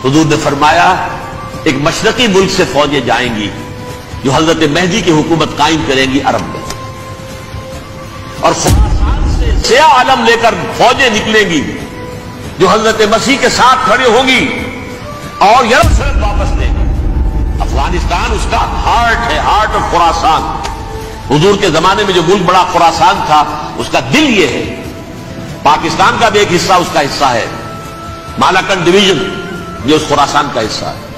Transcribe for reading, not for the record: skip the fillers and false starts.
हुजूर ने फरमाया एक मशरकी मुल्क से फौजें जाएंगी जो हजरत मेहदी की हुकूमत कायम करेंगी अरब में, और खुरासान से सिया आलम लेकर फौजें निकलेंगी जो हजरत मसीह के साथ खड़े होंगी और यरूशलेम वापस देंगी। अफगानिस्तान उसका हार्ट है, हार्ट ऑफ खुरासान। हुजूर के जमाने में जो मुल्क बड़ा खुरासान था उसका दिल ये है। पाकिस्तान का भी एक हिस्सा उसका हिस्सा है, मालाकंड डिवीजन, ये उस खुरासान का हिस्सा है।